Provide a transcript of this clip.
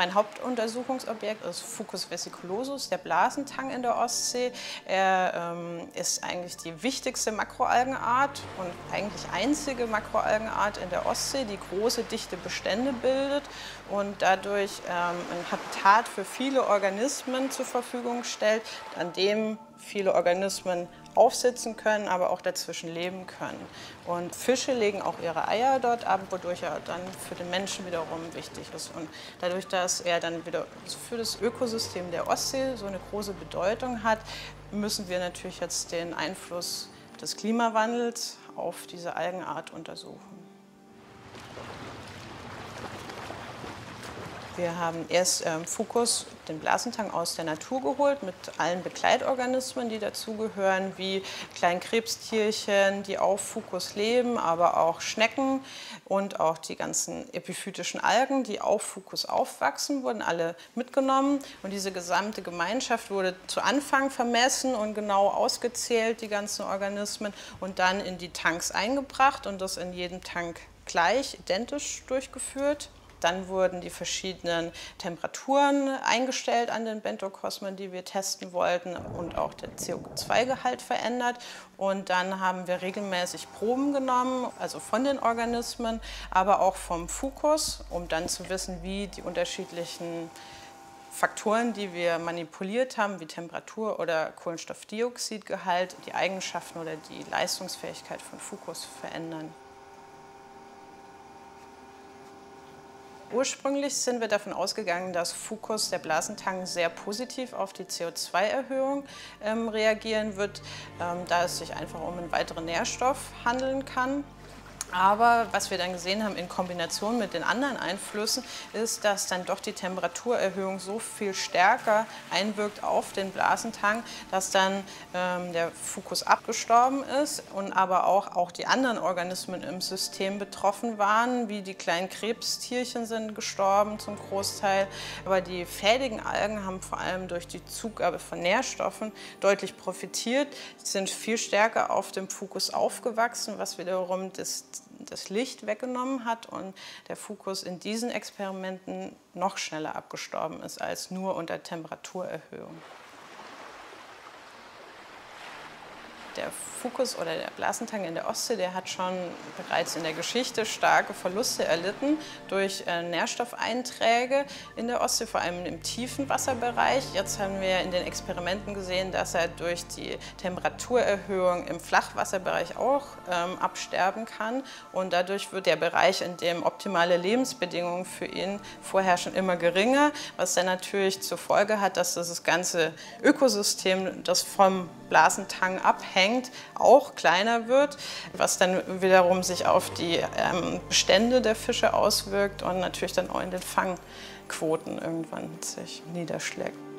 Mein Hauptuntersuchungsobjekt ist Fucus vesiculosus, der Blasentang in der Ostsee. Er ist eigentlich die wichtigste Makroalgenart und eigentlich einzige Makroalgenart in der Ostsee, die große, dichte Bestände bildet und dadurch ein Habitat für viele Organismen zur Verfügung stellt, an dem viele Organismen aufsitzen können, aber auch dazwischen leben können. Und Fische legen auch ihre Eier dort ab, wodurch er dann für den Menschen wiederum wichtig ist. Und dadurch, dass er dann wieder für das Ökosystem der Ostsee so eine große Bedeutung hat, müssen wir natürlich jetzt den Einfluss des Klimawandels auf diese Algenart untersuchen. Wir haben erst Fucus, den Blasentang, aus der Natur geholt mit allen Begleitorganismen, die dazugehören, wie Kleinkrebstierchen, die auf Fucus leben, aber auch Schnecken und auch die ganzen epiphytischen Algen, die auf Fucus aufwachsen, wurden alle mitgenommen. Und diese gesamte Gemeinschaft wurde zu Anfang vermessen und genau ausgezählt, die ganzen Organismen, und dann in die Tanks eingebracht und das in jedem Tank gleich, identisch durchgeführt. Dann wurden die verschiedenen Temperaturen eingestellt an den Bentokosmen, die wir testen wollten, und auch der CO2-Gehalt verändert. Und dann haben wir regelmäßig Proben genommen, also von den Organismen, aber auch vom Fucus, um dann zu wissen, wie die unterschiedlichen Faktoren, die wir manipuliert haben, wie Temperatur oder Kohlenstoffdioxidgehalt, die Eigenschaften oder die Leistungsfähigkeit von Fucus verändern. Ursprünglich sind wir davon ausgegangen, dass Fucus, der Blasentang, sehr positiv auf die CO2-Erhöhung reagieren wird, da es sich einfach um einen weiteren Nährstoff handeln kann. Aber was wir dann gesehen haben in Kombination mit den anderen Einflüssen, ist, dass dann doch die Temperaturerhöhung so viel stärker einwirkt auf den Blasentang, dass dann der Fucus abgestorben ist und aber auch die anderen Organismen im System betroffen waren, wie die kleinen Krebstierchen sind gestorben zum Großteil. Aber die fädigen Algen haben vor allem durch die Zugabe von Nährstoffen deutlich profitiert. Sie sind viel stärker auf dem Fucus aufgewachsen, was wiederum das Licht weggenommen hat und der Fucus in diesen Experimenten noch schneller abgestorben ist als nur unter Temperaturerhöhung. Der Fucus oder der Blasentang in der Ostsee, der hat schon bereits in der Geschichte starke Verluste erlitten durch Nährstoffeinträge in der Ostsee, vor allem im tiefen Wasserbereich. Jetzt haben wir in den Experimenten gesehen, dass er durch die Temperaturerhöhung im Flachwasserbereich auch absterben kann. Und dadurch wird der Bereich, in dem optimale Lebensbedingungen für ihn vorherrschen, immer geringer, was dann natürlich zur Folge hat, dass das ganze Ökosystem, das vom Blasentang abhängt, auch kleiner wird, was dann wiederum sich auf die Bestände der Fische auswirkt und natürlich dann auch in den Fangquoten irgendwann sich niederschlägt.